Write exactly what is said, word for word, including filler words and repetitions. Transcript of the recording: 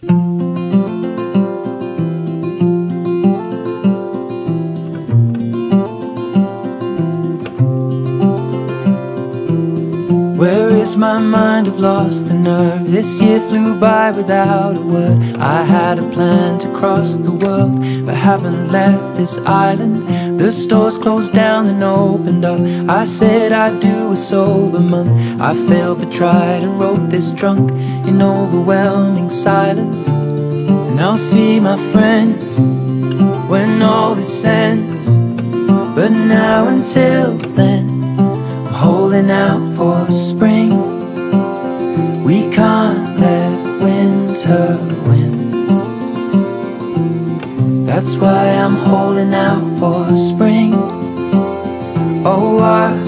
Where is my mind? I've lost the nerve. This year flew by without a word. I had a plan to cross the world, but haven't left this island. The stores closed down and opened up. I said I'd do a sober month. I failed but tried and wrote this drunk in overwhelming silence. And I'll see my friends when all this ends, but now until then holding out for spring. We can't let winter win. That's why I'm holding out for spring. Oh, I